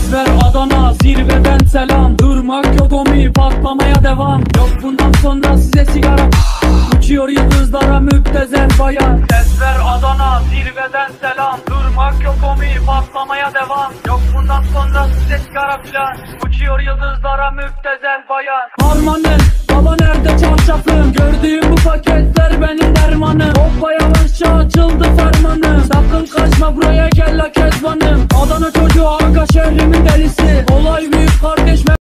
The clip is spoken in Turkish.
Desver Adana zirveden selam. Durmak yok omi, patlamaya devam. Yok bundan sonra size sigara. Uçuyor yıldızlara müptezel bayan. Desver Adana zirveden selam. Durmak yok omi, patlamaya devam. Yok bundan sonra size sigara filan. Uçuyor yıldızlara müptezel bayan. Harmanım baba nerede çarşafım? Gördüğüm bu paketler benim dermanım. Hoppa yavaşça açıldı fermanım. Sakın kaçma buraya gel la kezbanım. Adana çocuğu aga şehrimin delisi. Olay